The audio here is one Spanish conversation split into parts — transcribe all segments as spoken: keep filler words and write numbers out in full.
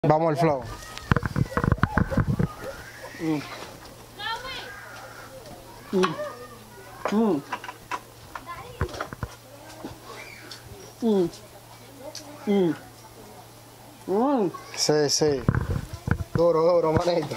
Vamos al flow. Mm. Mm. Mm. Mm. Mm. Mm. Sí, sí. Duro, duro, manito.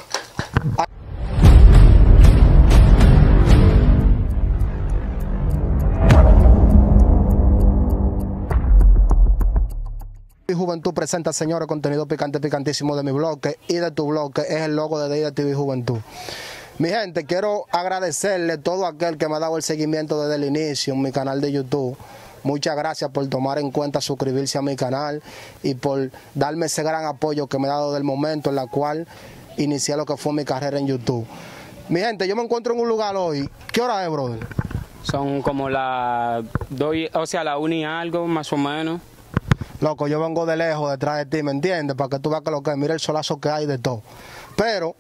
Juventud presenta, señores, contenido picante, picantísimo de mi bloque y de tu bloque. Es el logo de D I D T V Juventud. Mi gente, quiero agradecerle a todo aquel que me ha dado el seguimiento desde el inicio en mi canal de YouTube. Muchas gracias por tomar en cuenta suscribirse a mi canal y por darme ese gran apoyo que me ha dado del momento en la cual inicié lo que fue mi carrera en YouTube. Mi gente, yo me encuentro en un lugar hoy. ¿Qué hora es, brother? Son como las dos, o sea, la una y algo, más o menos. Loco, yo vengo de lejos detrás de ti, ¿me entiendes? Para que tú veas que lo que es, mira el solazo que hay de todo. Pero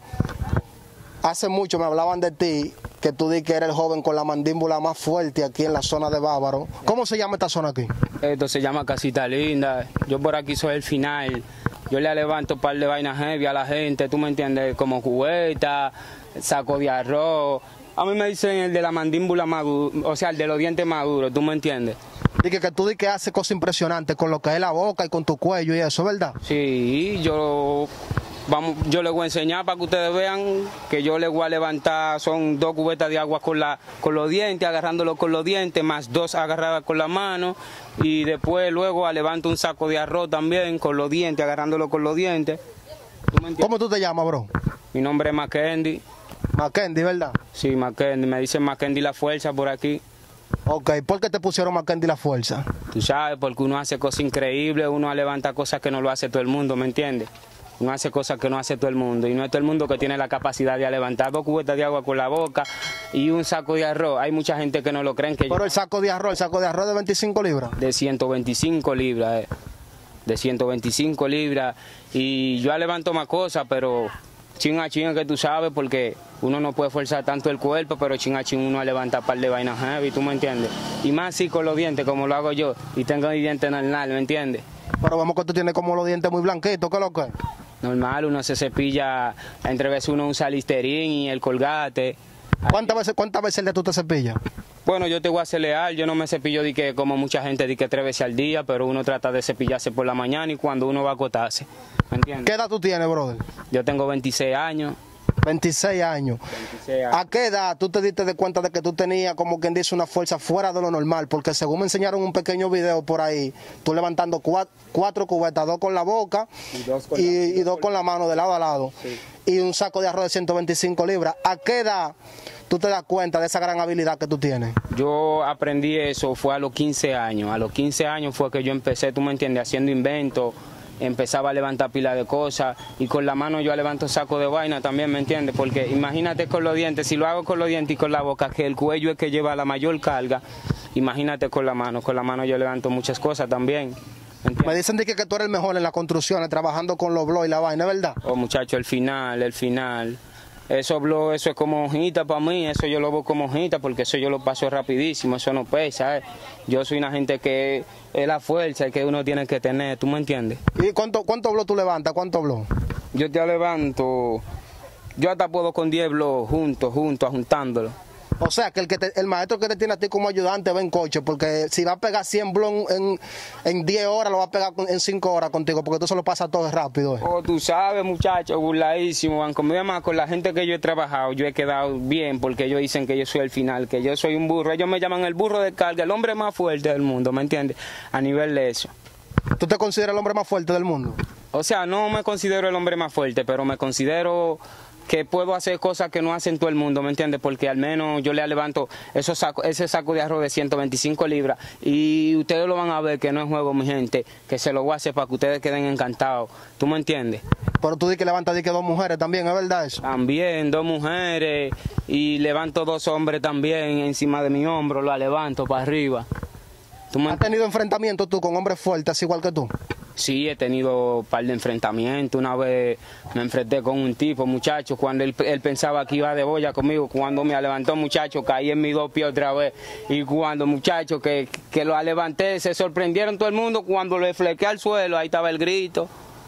hace mucho me hablaban de ti, que tú di que eres el joven con la mandíbula más fuerte aquí en la zona de Bávaro. ¿Cómo se llama esta zona aquí? Esto se llama Casita Linda. Yo por aquí soy el final. Yo le levanto un par de vainas heavy a la gente, tú me entiendes, como cubeta, saco de arroz. A mí me dicen el de la mandíbula más duro, o sea, el de los dientes más duros, tú me entiendes. Y que, que tú di que haces cosas impresionantes con lo que es la boca y con tu cuello y eso, ¿verdad? Sí, yo, vamos, yo les voy a enseñar para que ustedes vean que yo les voy a levantar, son dos cubetas de agua con, la, con los dientes, agarrándolo con los dientes, más dos agarradas con la mano, y después luego levanto un saco de arroz también con los dientes, agarrándolo con los dientes. ¿Tú me entiendes? ¿Cómo tú te llamas, bro? Mi nombre es Mackendy. Mackendy, ¿verdad? Sí, Mackendy, me dicen Mackendy la fuerza por aquí. Ok, ¿por qué te pusieron Mackendy la fuerza? Tú sabes, porque uno hace cosas increíbles, uno levanta cosas que no lo hace todo el mundo, ¿me entiendes? Uno hace cosas que no hace todo el mundo, y no es todo el mundo que tiene la capacidad de levantar dos cubetas de agua con la boca y un saco de arroz. Hay mucha gente que no lo creen. Que Pero yo... el saco de arroz, el saco de arroz de veinticinco libras. De ciento veinticinco libras, eh. de ciento veinticinco libras, y yo levanto más cosas, pero chin a chin que tú sabes, porque uno no puede forzar tanto el cuerpo, pero chin a chin uno levanta un par de vainas heavy, ¿tú me entiendes? Y más así con los dientes, como lo hago yo, y tengo mi diente normal, ¿me entiendes? Pero vemos que tú tienes como los dientes muy blanquitos, ¿qué es lo que es? Normal, uno se cepilla, entre veces uno usa Listerine y el Colgate. ¿Cuántas veces, cuántas veces el de tú te cepillas? Bueno, yo te voy a ser leal, yo no me cepillo de que como mucha gente di que tres veces al día, pero uno trata de cepillarse por la mañana y cuando uno va a acotarse, ¿me entiendes? ¿Qué edad tú tienes, brother? Yo tengo veintiséis años. veintiséis año. veintiséis años. ¿A qué edad tú te diste de cuenta de que tú tenías, como quien dice, una fuerza fuera de lo normal? Porque según me enseñaron un pequeño video por ahí, tú levantando cuatro, cuatro cubetas, dos con la boca Y dos con, y, la, y dos con la mano de lado a lado. Sí. Y un saco de arroz de ciento veinticinco libras. ¿A qué edad tú te das cuenta de esa gran habilidad que tú tienes? Yo aprendí eso, fue a los quince años. A los quince años fue que yo empecé, tú me entiendes, haciendo inventos. Empezaba a levantar pila de cosas y con la mano yo levanto saco de vaina también, ¿me entiendes? Porque imagínate con los dientes, si lo hago con los dientes y con la boca, que el cuello es que lleva la mayor carga, imagínate con la mano, con la mano yo levanto muchas cosas también. ¿Me, Me dicen de que, que tú eres el mejor en las construcciones, trabajando con los blogs y la vaina, ¿verdad? Oh, muchacho, el final, el final. Eso, blo, eso es como hojita para mí, eso yo lo veo como hojita porque eso yo lo paso rapidísimo, eso no pesa. Eh. Yo soy una gente que es la fuerza que uno tiene que tener, ¿tú me entiendes? ¿Y cuánto, cuánto blog tú levantas? ¿Cuánto blog? Yo te levanto, yo hasta puedo con diez blogs juntos, juntos, juntándolo. O sea, que el, que te, el maestro que te tiene a ti como ayudante va en coche, porque si va a pegar cien blogs en, en diez horas, lo va a pegar en cinco horas contigo, porque tú se lo pasas todo rápido. Eh. Oh, tú sabes, muchachos, burladísimo, van conmigo más con la gente que yo he trabajado, yo he quedado bien, porque ellos dicen que yo soy el final, que yo soy un burro, ellos me llaman el burro de carga, el hombre más fuerte del mundo, ¿me entiendes? A nivel de eso. ¿Tú te consideras el hombre más fuerte del mundo? O sea, no me considero el hombre más fuerte, pero me considero que puedo hacer cosas que no hacen todo el mundo, ¿me entiendes? Porque al menos yo le levanto esos saco, ese saco de arroz de ciento veinticinco libras y ustedes lo van a ver que no es juego, mi gente, que se lo voy a hacer para que ustedes queden encantados, ¿tú me entiendes? Pero tú di que levantas di que dos mujeres también, ¿es verdad eso? También, dos mujeres y levanto dos hombres también encima de mi hombro, lo levanto para arriba. ¿Tú me ¿Has tenido enfrentamientos tú con hombres fuertes igual que tú? Sí, he tenido un par de enfrentamientos. Una vez me enfrenté con un tipo, muchacho, cuando él, él pensaba que iba de boya conmigo. Cuando me levantó, muchacho, caí en mis dos pies otra vez. Y cuando, muchacho, que, que lo levanté, se sorprendieron todo el mundo. Cuando le flequé al suelo, ahí estaba el grito.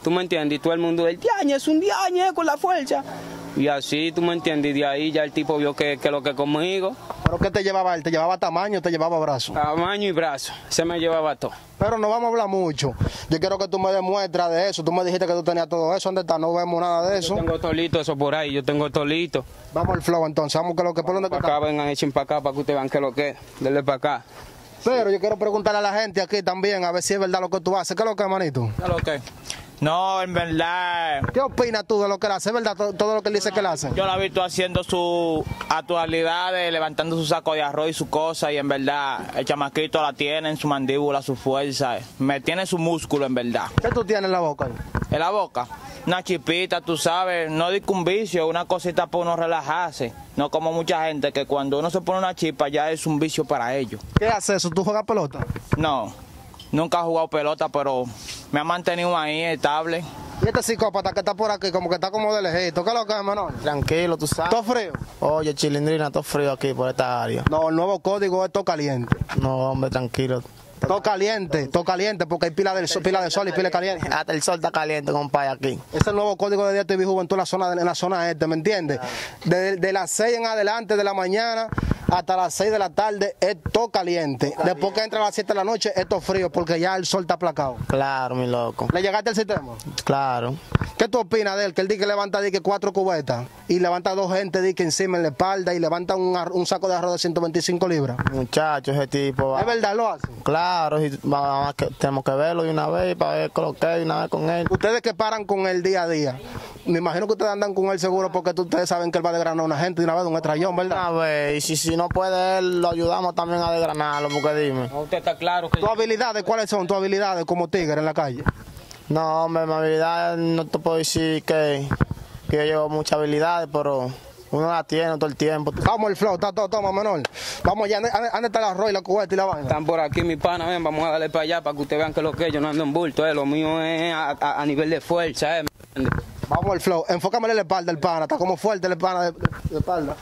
tú me entiendes, y todo el mundo, el diañe es un diañe con la fuerza. Y así, tú me entiendes, y de ahí ya el tipo vio que, que lo que conmigo. ¿Pero qué te llevaba él? ¿Te llevaba tamaño o te llevaba brazo? Tamaño y brazo, se me llevaba todo. Pero no vamos a hablar mucho. Yo quiero que tú me demuestres de eso. Tú me dijiste que tú tenías todo eso. ¿Dónde está? No vemos nada de eso. Yo tengo tolito eso por ahí, yo tengo tolito. Vamos al flow entonces, vamos que lo que por donde Para acá, vengan, echen para acá para que ustedes vean que lo que es. Denle para acá. Pero yo quiero preguntarle a la gente aquí también, a ver si es verdad lo que tú haces. ¿Qué es lo que es, manito? ¿Qué es lo que? No, en verdad. ¿Qué opinas tú de lo que él hace? ¿Es verdad todo, todo lo que él dice que él hace? Yo lo he visto haciendo sus actualidades, levantando su saco de arroz y su cosa, y en verdad, el chamaquito la tiene en su mandíbula, su fuerza. Me tiene su músculo, en verdad. ¿Qué tú tienes en la boca? En la boca, una chipita, tú sabes, no digo un vicio, una cosita para uno relajarse. No como mucha gente que cuando uno se pone una chipa ya es un vicio para ellos. ¿Qué haces eso? ¿Tú juegas pelota? No, nunca he jugado pelota, pero me ha mantenido ahí estable. ¿Y este psicópata que está por aquí, como que está como de lejito? ¿Qué es lo que es, menor? Tranquilo, tú sabes. ¿Todo frío? Oye, Chilindrina, todo frío aquí por esta área. No, el nuevo código es todo caliente. No, hombre, tranquilo. Todo caliente, todo caliente, porque hay pila de, sol, pila de sol y pila de caliente. Hasta el sol está caliente, compadre, aquí. Es el nuevo código de D T V Juventud en la zona, en la zona este, ¿me entiendes? De, de las seis en adelante de la mañana hasta las seis de la tarde es todo caliente. Después que entra a las siete de la noche es todo frío, porque ya el sol está aplacado. Claro, mi loco. ¿Le llegaste al sistema? Claro. ¿Qué tú opinas de él? Que él dice que levanta dice, cuatro cubetas y levanta dos gente dice, encima en la espalda y levanta un, un saco de arroz de ciento veinticinco libras. Muchachos, ese tipo va. ¿Es verdad lo hace? Claro, y va, que, tenemos que verlo de una vez para ver lo que es de una vez con él. Ustedes que paran con él día a día, me imagino que ustedes andan con él seguro porque ustedes saben que él va a desgranar a una gente de una vez, un estrellón, ¿verdad? A ver, y si, si no puede él, lo ayudamos también a desgranarlo, porque dime. No, usted está claro que... ¿Tus habilidades cuáles son? ¿Tus habilidades como tigre en la calle? No, hombre, mi habilidad no te puedo decir que, que yo llevo muchas habilidades, pero uno la tiene todo el tiempo. Vamos el flow, está todo, toma, menor. Vamos allá, ¿dónde está el arroz y la cubeta y la vaina? Están por aquí, mi pana, ven, vamos a darle para allá para que ustedes vean que lo que es. Yo no ando en bulto, eh, lo mío es a, a, a nivel de fuerza, eh. Vamos al flow, enfócame en la espalda el pana, está como fuerte el pana de, de, de espalda.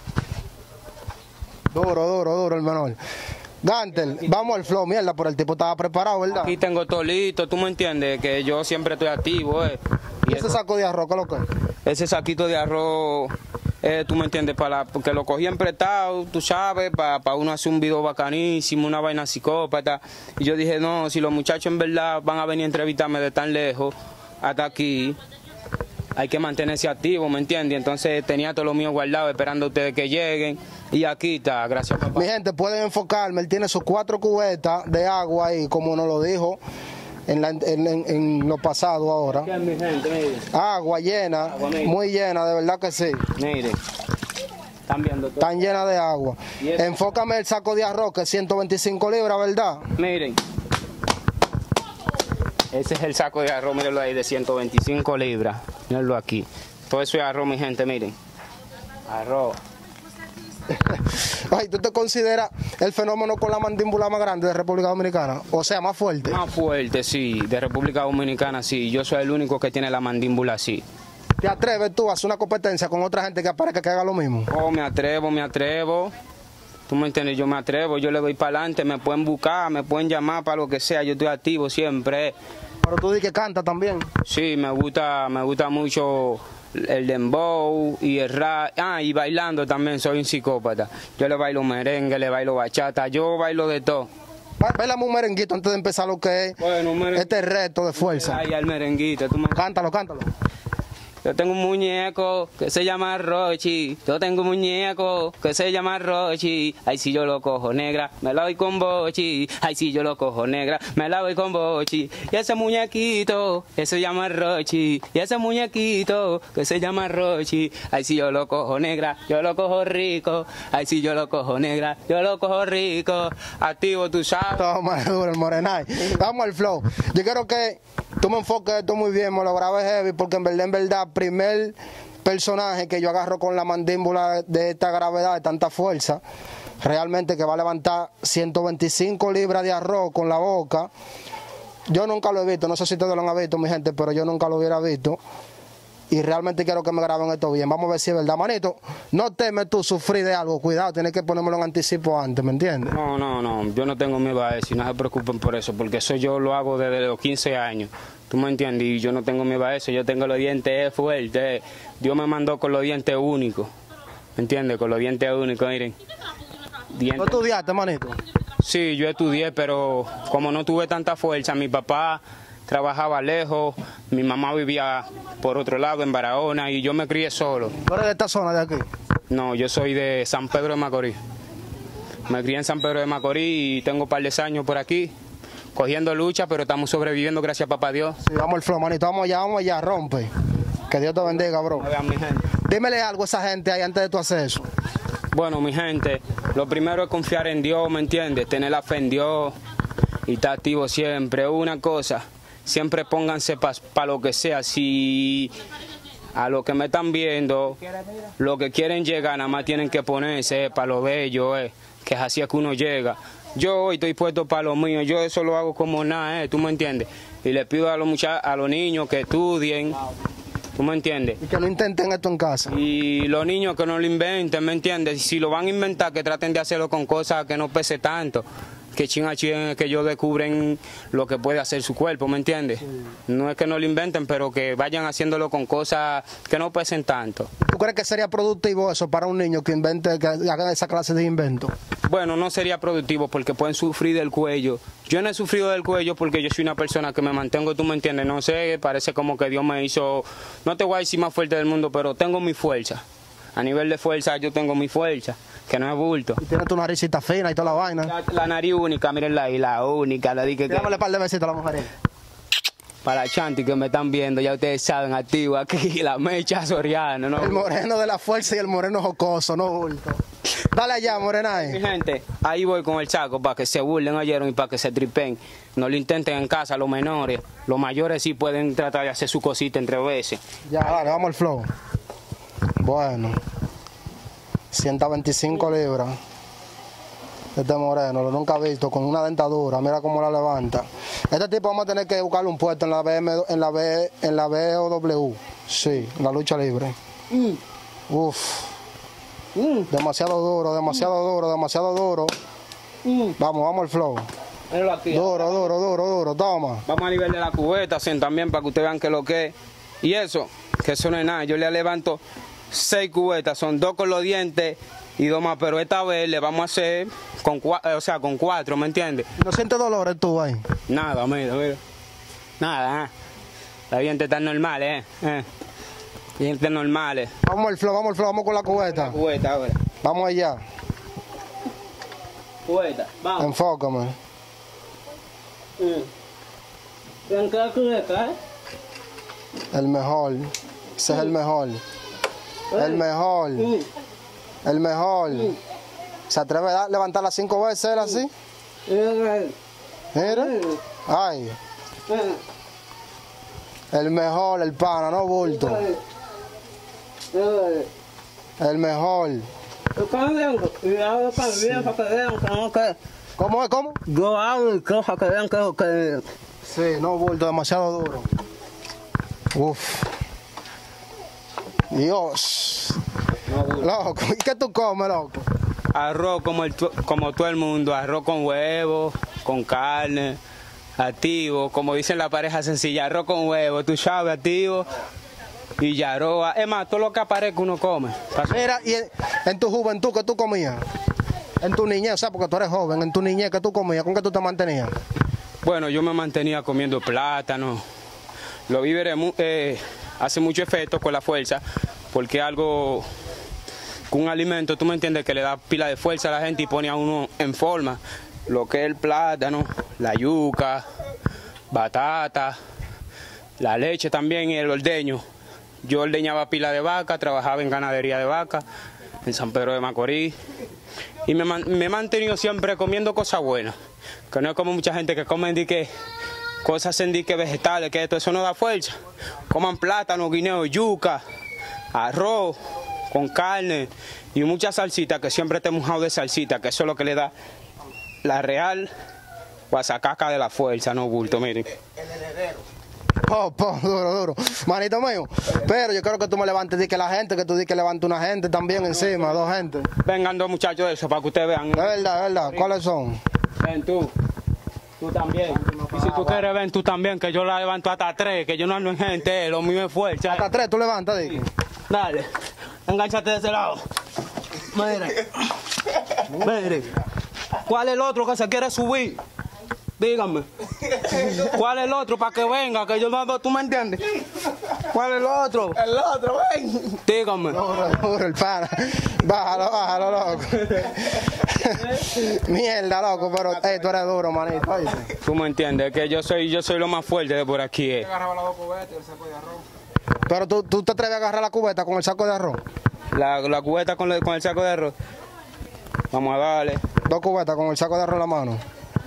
Duro, duro, duro el menor. Gantel, vamos al flow, mierda, pero el tipo estaba preparado, ¿verdad? Aquí tengo tolito, tú me entiendes, que yo siempre estoy activo, eh. ¿Y ese saco de arroz qué es lo que es? Ese saquito de arroz, eh, tú me entiendes, para porque lo cogí prestado, tú sabes, para pa uno hacer un video bacanísimo, una vaina psicópata. Y yo dije, no, si los muchachos en verdad van a venir a entrevistarme de tan lejos hasta aquí, hay que mantenerse activo, ¿me entiendes? Entonces tenía todo lo mío guardado esperando a ustedes que lleguen. Y aquí está, gracias papá. Mi gente, pueden enfocarme, él tiene sus cuatro cubetas de agua ahí, como nos lo dijo en, la, en, en, en lo pasado ahora. ¿Qué es, mi gente? Mire. Agua llena, agua, muy llena, de verdad que sí. Mire, están viendo todo. Tan llena de agua. Enfócame el saco de arroz, que es ciento veinticinco libras, ¿verdad? Miren. Ese es el saco de arroz, mírenlo ahí, de ciento veinticinco libras. Mírenlo aquí. Todo eso es arroz, mi gente, miren. Arroz. Ay, ¿tú te consideras el fenómeno con la mandíbula más grande de República Dominicana? O sea, más fuerte. Más fuerte, sí. De República Dominicana, sí. Yo soy el único que tiene la mandíbula así. ¿Te atreves tú a hacer una competencia con otra gente que aparezca que haga lo mismo? Oh, me atrevo, me atrevo. Tú me entiendes, yo me atrevo, yo le doy para adelante, me pueden buscar, me pueden llamar para lo que sea, yo estoy activo siempre. Pero tú dices que canta también. Sí, me gusta, me gusta mucho el dembow y el rap. Ah, y bailando también, soy un psicópata. Yo le bailo merengue, le bailo bachata, yo bailo de todo. Bailame un merenguito antes de empezar lo que es bueno, este reto de fuerza. Ay, el merenguito, tú me... Cántalo, cántalo. Yo tengo un muñeco que se llama Rochi. Yo tengo un muñeco que se llama Rochi. Ay, si yo lo cojo negra, me la doy con Bochi. Ay, si yo lo cojo negra, me la doy con Bochi. Y ese muñequito que se llama Rochi. Y ese muñequito que se llama Rochi. Ay, si yo lo cojo negra, yo lo cojo rico. Ay, si yo lo cojo negra, yo lo cojo rico. Activo, tú sabes. Toma, duro el morenay. Vamos al flow. Yo quiero que tú me enfoques esto muy bien, me lo grabes heavy, porque en verdad, en verdad, primer personaje que yo agarro con la mandíbula de esta gravedad, de tanta fuerza, realmente que va a levantar ciento veinticinco libras de arroz con la boca. Yo nunca lo he visto, no sé si ustedes lo han visto, mi gente, pero yo nunca lo hubiera visto. Y realmente quiero que me graben esto bien. Vamos a ver si es verdad. Manito, no temes tú sufrir de algo. Cuidado, tienes que ponérmelo en anticipo antes, ¿me entiendes? No, no, no. Yo no tengo miedo a eso y no se preocupen por eso, porque eso yo lo hago desde los quince años. ¿Tú me entiendes? Y yo no tengo miedo a eso, yo tengo los dientes fuertes. Dios me mandó con los dientes únicos. ¿Me entiendes? Con los dientes únicos, miren. Dientes. ¿No estudiaste, manito? Sí, yo estudié, pero como no tuve tanta fuerza, mi papá trabajaba lejos, mi mamá vivía por otro lado, en Barahona, y yo me crié solo. ¿Tú eres de esta zona de aquí? No, yo soy de San Pedro de Macorís. Me crié en San Pedro de Macorís y tengo un par de años por aquí, cogiendo lucha, pero estamos sobreviviendo, gracias a papá Dios. Sí, vamos al flow, manito, vamos allá, vamos allá, rompe. Que Dios te bendiga, bro. Vean, mi gente. Dímele algo a esa gente ahí antes de tu hacer eso. Bueno, mi gente, lo primero es confiar en Dios, ¿me entiendes? Tener la fe en Dios y estar activo siempre. Una cosa, siempre pónganse para pa lo que sea. Si a lo que me están viendo, lo que quieren llegar, nada más tienen que ponerse para lo bello, eh, que es así es que uno llega. Yo hoy estoy puesto para lo mío, yo eso lo hago como nada, eh, ¿tú me entiendes? Y le pido a los muchachos, a los niños que estudien. ¿Tú me entiendes? Y que no intenten esto en casa. Y los niños que no lo inventen, ¿me entiendes? Si lo van a inventar, que traten de hacerlo con cosas que no pese tanto. Que chin a chin, que ellos descubren lo que puede hacer su cuerpo, ¿me entiendes? Sí. No es que no lo inventen, pero que vayan haciéndolo con cosas que no pesen tanto. ¿Tú crees que sería productivo eso para un niño que invente, que haga esa clase de invento? Bueno, no sería productivo porque pueden sufrir del cuello. Yo no he sufrido del cuello porque yo soy una persona que me mantengo, tú me entiendes, no sé, parece como que Dios me hizo, no te voy a decir más fuerte del mundo, pero tengo mi fuerza. A nivel de fuerza yo tengo mi fuerza, que no es bulto. Y tienes tu naricita fina y toda la vaina. La, la nariz única, mírenla ahí, la única, la dije que... Dámosle un par de besitos a la mujer. Para Chanti que me están viendo, ya ustedes saben, activo aquí, la mecha Soriano, ¿no? El moreno de la fuerza y el moreno jocoso, no bulto. Dale allá, morena. Mi gente, ahí voy con el saco para que se burlen ayer y para que se tripen. No lo intenten en casa, los menores. Los mayores sí pueden tratar de hacer su cosita entre veces. Ya, dale, vamos al flow. Bueno, ciento veinticinco libras. Este moreno, lo nunca he visto, con una dentadura, mira cómo la levanta. Este tipo vamos a tener que buscarle un puesto en la B M, en la B, en la B O W. Sí, en la lucha libre. Mm. Uf. Mm. Demasiado duro, demasiado mm. duro, demasiado duro. Mm. Vamos, vamos al flow. Aquí, duro, duro, duro, duro, toma. Vamos a nivel de la cubeta, así, también para que ustedes vean que lo que es. Y eso, que eso no es nada. Yo le levanto seis cubetas, son dos con los dientes y dos más, pero esta vez le vamos a hacer con cuatro, o sea, con cuatro, ¿me entiendes? ¿No sientes dolores tú ahí? Nada, mira, mira. Nada, ¿eh? Los dientes están normales, ¿eh? ¿eh? Dientes normales. Vamos al flow, vamos al flow, vamos con la cubeta. La cubeta ahora. Vamos allá. Cubeta, vamos. Enfócame. ¿En qué cubeta, eh? El mejor. Ese es el mejor. El mejor. El mejor. ¿Se atreve a levantar las cinco veces él así? Mira. Ay. El mejor, el pana, no bulto. El mejor. ¿Cómo es? ¿Cómo? Yo hago cosas que vean que, que... Sí, no bulto, demasiado duro. Uf. Dios. No, loco, ¿y qué tú comes, loco? Arroz como, el, como todo el mundo, arroz con huevo, con carne, activo, como dicen la pareja sencilla, arroz con huevo, tú sabes, activo, y yaroa. Es más, todo lo que aparezca uno come. Mira, y en, en tu juventud, ¿qué tú comías? En tu niñez, o sea, porque tú eres joven, en tu niñez, ¿qué tú comías? ¿Con qué tú te mantenías? Bueno, yo me mantenía comiendo plátano. Los víveres eh, hace mucho efecto con la fuerza, porque algo, un alimento, tú me entiendes, que le da pila de fuerza a la gente y pone a uno en forma. Lo que es el plátano, la yuca, batata, la leche también y el ordeño. Yo ordeñaba pila de vaca, trabajaba en ganadería de vaca, en San Pedro de Macorís. Y me, me he mantenido siempre comiendo cosas buenas, que no es como mucha gente que come de que cosas en dique vegetales, que esto eso no da fuerza. Coman plátano, guineo, yuca, arroz con carne y mucha salsita, que siempre te he mojado de salsita, que eso es lo que le da la real guasacaca de la fuerza, no bulto, miren. El heredero. Oh, oh, duro, duro. Manito mío, pero yo quiero que tú me levantes, di que la gente, que tú di que levante una gente también encima, dos gente. Vengan dos muchachos de eso para que ustedes vean. De verdad, de verdad, ¿cuáles son? Ven tú. Tú también. Y si tú quieres ven, tú también, que yo la levanto hasta tres, que yo no ando en gente, lo mío es fuerte. Hasta tres tú levantas, digo. Dale, engánchate de ese lado. Mire, mire, ¿cuál es el otro que se quiere subir? Dígame. ¿Cuál es el otro para que venga? Que yo no, ¿tú me entiendes? ¿Cuál es el otro? El otro, ven. Dígame. Duro, duro, el pana. Bájalo, bájalo, loco. Mierda, loco, pero hey, tú eres duro, manito. ¿Oíste? ¿Tú me entiendes? Que yo soy, yo soy lo más fuerte de por aquí. Eh. Agarraba las dos cubetas y el saco de arroz. Pero tú, tú te atreves a agarrar la cubeta con el saco de arroz. La, la cubeta con, le- con el saco de arroz. Vamos a darle. Dos cubetas con el saco de arroz en la mano.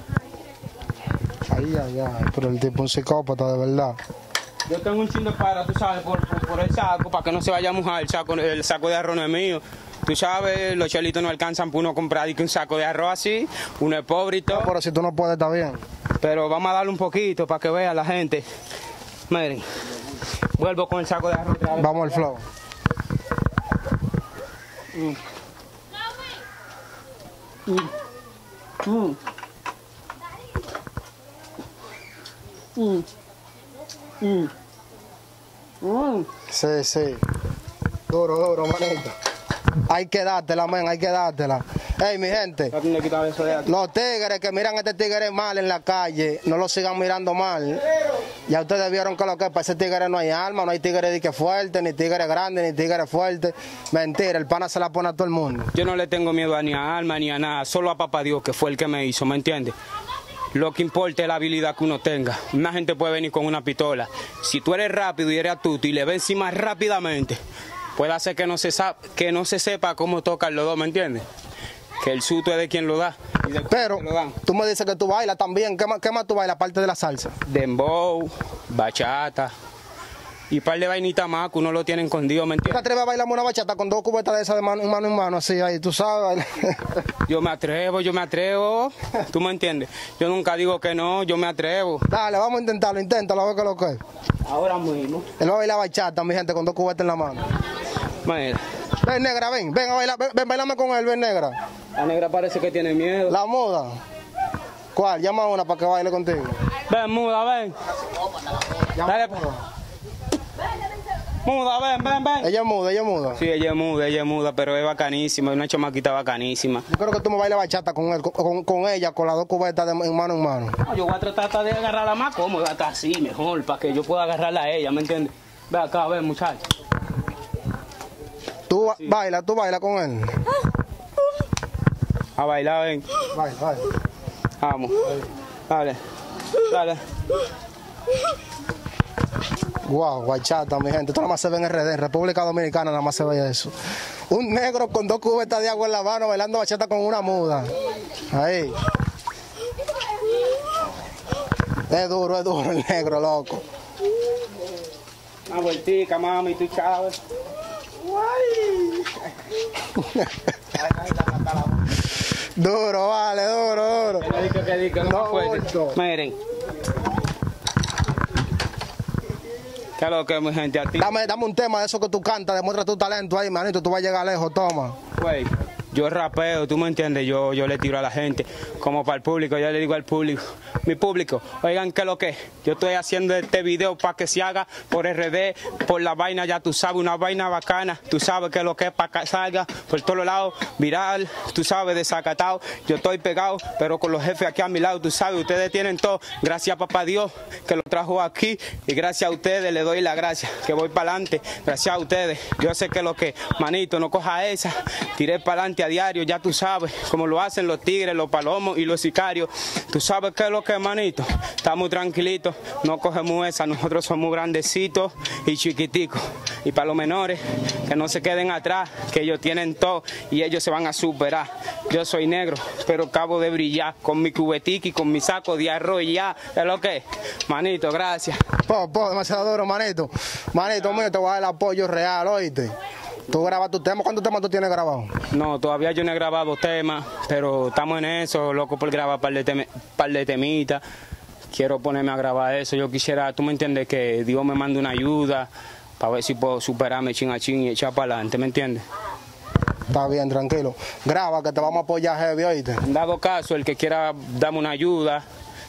Ay, ay, ay, pero el tipo es un psicópata, de verdad. Yo tengo un chin de para, tú sabes, por, por, por el saco, para que no se vaya a mojar el saco, el saco de arroz no es mío. Tú sabes, los chelitos no alcanzan para uno comprar y que un saco de arroz así, uno es pobre y todo. Pero si tú no puedes, está bien. Pero vamos a darle un poquito para que vea la gente. Miren, vuelvo con el saco de arroz otra vez. Vamos al flow. Mm. Mm. Mm. Mm. Mm. Sí, sí. Duro, duro, manito. Hay que dártela, men, hay que dártela. Ey, mi gente, Ya tiene que quitar eso de aquí. los tigres que miran a este tigre mal en la calle, no lo sigan mirando mal. Ya ustedes vieron que lo que es, para ese tigre no hay alma, no hay tigre de que fuerte, ni tigre grande, ni tigre fuerte. Mentira, el pana se la pone a todo el mundo. Yo no le tengo miedo a ni a alma ni a nada, solo a papá Dios, que fue el que me hizo, ¿me entiendes? Lo que importa es la habilidad que uno tenga. Una gente puede venir con una pistola. Si tú eres rápido y eres astuto y le ves encima rápidamente, puede hacer que no se, sa- que no se sepa cómo tocan los dos, ¿me entiendes? Que el susto es de quien lo da. Y de Pero quien lo dan. tú me dices que tú bailas también. ¿Qué más, qué más tú bailas aparte de la salsa? Dembow, bachata y un par de vainitas más que uno lo tiene escondido, ¿me ¿Tú te entiendes? atreves a bailar una bachata con dos cubetas de esas de mano, mano en mano, así ahí, tú sabes? Yo me atrevo, yo me atrevo, ¿tú me entiendes? Yo nunca digo que no, yo me atrevo. Dale, vamos a intentarlo, inténtalo, a ver qué es lo que es. Ahora mismo. Él va a bailar bachata, mi gente, con dos cubetas en la mano. Mira, Ven, negra, ven, ven a bailar, ven, ven, bailame con él, ven, negra. la negra parece que tiene miedo. La muda. ¿Cuál? Llama a una para que baile contigo. Ven, muda, ven. Dale, pues. Muda, ven, ven, ven. Ella es muda, ella es muda. Sí, ella es muda, ella es muda, pero es bacanísima, es una chamaquita bacanísima. Yo creo que tú me bailes bachata con él, con, con- con ella, con las dos cubetas de, en mano en mano. No, yo voy a tratar de agarrarla más cómoda, hasta así, mejor, para que yo pueda agarrarla a ella, ¿me entiendes? Ve acá, ven, muchacho. Tú ba- baila, tú baila con él. A bailar, ven. Baila, baila. Vamos. Dale, dale. Wow, bachata, mi gente. Esto nada más se ve en R D, en República Dominicana nada más se ve eso. Un negro con dos cubetas de agua en la mano bailando bachata con una muda. Ahí. Es duro, es duro el negro, loco. Una vueltica, mami, tú sabes. Duro, vale, duro, duro. Que diga, que diga, No, no fuerte. bulto. Miren. ¿Qué es lo que es, mi gente? A ti, Dame, dame un tema de eso que tú cantas, demuestra tu talento ahí, manito, tú vas a llegar lejos, toma. güey. Yo rapeo, tú me entiendes, yo, yo le tiro a la gente, como para el público, yo le digo al público, mi público, oigan qué es lo que es, yo estoy haciendo este video para que se haga por R D, por la vaina, ya tú sabes, una vaina bacana, tú sabes qué es lo que es para que salga por todos lados, viral, tú sabes, desacatado, yo estoy pegado, pero con los jefes aquí a mi lado, tú sabes, ustedes tienen todo, gracias a papá Dios que lo trajo aquí, y gracias a ustedes le doy la gracia, que voy para adelante, gracias a ustedes, yo sé que lo que, manito, no coja esa, tiré para adelante a diario, ya tú sabes, como lo hacen los tigres, los palomos y los sicarios, tú sabes qué es lo que es, manito, estamos tranquilitos, no cogemos esa, nosotros somos grandecitos y chiquiticos, y para los menores, que no se queden atrás, que ellos tienen todo y ellos se van a superar, yo soy negro, pero acabo de brillar, con mi cubetica y con mi saco de arroz y ya, es lo que es, manito, gracias. Po, po, demasiado duro, manito. Manito mío, te voy a dar el apoyo real, oíste. Tú grabas tu tema, ¿cuántos temas tú tienes grabado? No, todavía yo no he grabado temas, pero estamos en eso, loco por grabar par de, teme, par de temitas. Quiero ponerme a grabar eso. Yo quisiera, tú me entiendes, que Dios me mande una ayuda para ver si puedo superarme chin a chin y echar para adelante, ¿me entiendes? Está bien, tranquilo. Graba, que te vamos a apoyar heavy, oíste. En dado caso, el que quiera darme una ayuda,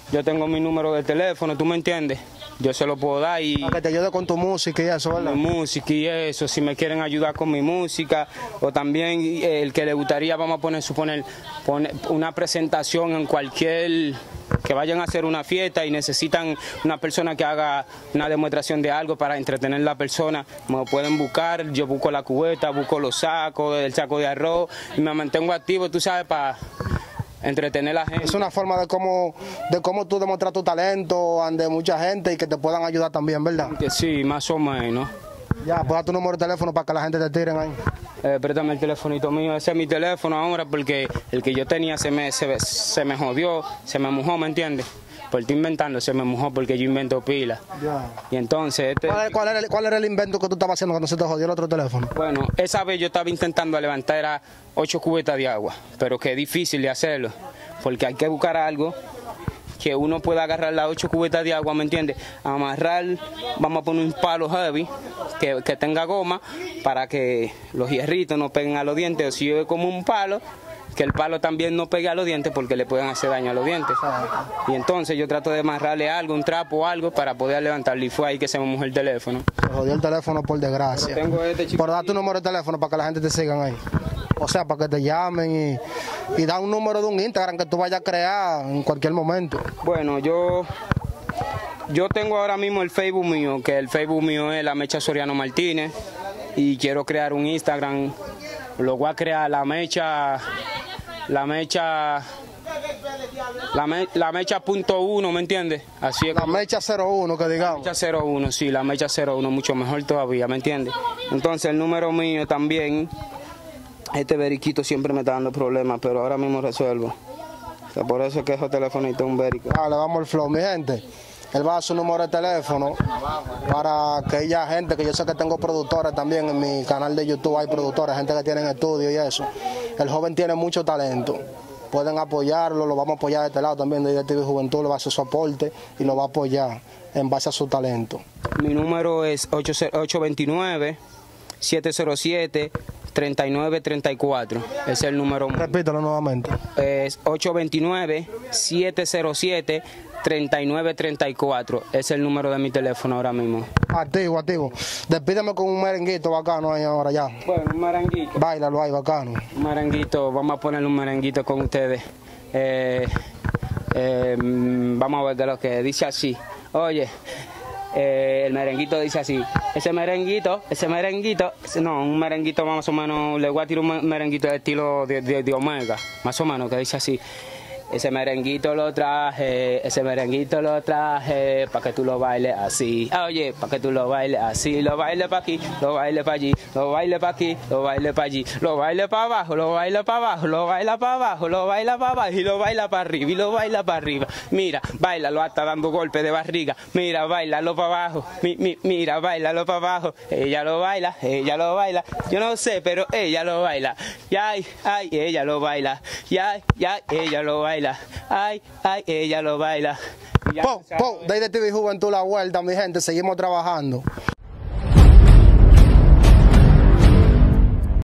Yo tengo mi número de teléfono, ¿tú me entiendes? Yo se lo puedo dar y... Para que te ayude con tu música y eso, ¿verdad? Mi música y eso, si me quieren ayudar con mi música, o también eh, el que le gustaría, vamos a poner, suponer, poner una presentación en cualquier, que vayan a hacer una fiesta y necesitan una persona que haga una demostración de algo para entretener a la persona, me lo pueden buscar, yo busco la cubeta, busco los sacos, el saco de arroz, y me mantengo activo, tú sabes, para entretener a la gente. Es una forma de cómo, de cómo tú demostrar tu talento ante mucha gente y que te puedan ayudar también, ¿verdad? Sí, más o menos. Ya, pues da tu número de teléfono para que la gente te tiren ahí. Eh, préstame el telefonito mío, ese es mi teléfono ahora porque el que yo tenía se me, se, se me jodió, se me mojó, ¿me entiendes? Por estoy inventando, se me mojó porque yo invento pila. Ya. Y entonces... Este, ¿Cuál, cuál, era el, ¿Cuál era el invento que tú estabas haciendo cuando se te jodió el otro teléfono? Bueno, esa vez yo estaba intentando levantar a ocho cubetas de agua, pero que es difícil de hacerlo, porque hay que buscar algo que uno pueda agarrar las ocho cubetas de agua, ¿me entiendes? Amarrar, vamos a poner un palo heavy que, que tenga goma para que los hierritos no peguen a los dientes, o si yo como un palo, que el palo también no pegue a los dientes porque le pueden hacer daño a los dientes. Y entonces yo trato de amarrarle algo, un trapo o algo para poder levantarlo, y fue ahí que se me mojó el teléfono. Se jodió el teléfono por desgracia. Pero tengo este chico. Por dar tu número de teléfono para que la gente te sigan ahí. O sea, para que te llamen y, y da un número de un Instagram que tú vayas a crear en cualquier momento. Bueno, yo yo tengo ahora mismo el Facebook mío, que el Facebook mío es La Mecha Soriano Martínez, y quiero crear un Instagram. Lo voy a crear La Mecha, La Mecha, La, me, la Mecha punto uno, ¿me entiendes? Así es. La Mecha cero uno, que digamos. Mecha cero uno, sí, La Mecha cero uno, mucho mejor todavía, ¿me entiendes? Entonces el número mío también, este veriquito siempre me está dando problemas, pero ahora mismo resuelvo. O sea, por eso es que ese telefonito es un verico. Ah, le vamos al flow, mi gente. Él va a su número de teléfono para aquella gente, que yo sé que tengo productores también en mi canal de YouTube, hay productores, gente que tienen estudio y eso. El joven tiene mucho talento, pueden apoyarlo, lo vamos a apoyar de este lado también, de I D T V Juventud, le va a hacer soporte y lo va a apoyar en base a su talento. Mi número es ocho dos nueve, siete cero siete, tres nueve tres cuatro, ese es el número. Repítelo nuevamente. Es ocho dos nueve, siete cero siete, tres nueve tres cuatro, es el número de mi teléfono ahora mismo. Activo, activo. Despídeme con un merenguito bacano ahí ahora ya. Bueno, un merenguito. Báilalo ahí, bacano. Un merenguito, vamos a ponerle un merenguito con ustedes. Eh, eh, vamos a ver de lo que dice así. Oye, eh, el merenguito dice así. Ese merenguito, ese merenguito, ese, no, un merenguito más o menos, le voy a tirar un merenguito de estilo de, de, de Omega, más o menos, que dice así. Ese merenguito lo traje, ese merenguito lo traje, pa' que tú lo bailes así. Ah, oye, pa' que tú lo bailes así, lo bailes pa' aquí, lo bailes pa' allí, lo bailes pa' aquí, lo bailes pa' allí, lo bailes pa' abajo, lo bailes pa' abajo, lo baila pa' abajo, lo baila pa' abajo y lo baila pa' arriba y lo baila pa' arriba. Mira, bailalo hasta dando golpe de barriga, mira, bailalo pa' abajo, mi, mi, mira, bailalo pa' abajo. Ella lo baila, ella lo baila, yo no sé, pero ella lo baila. Y ay, ay, ella lo baila, y ay, ay, ella lo baila. Ay, ay, ella lo baila. Po, po, de I D T V Juventud la vuelta, mi gente, seguimos trabajando.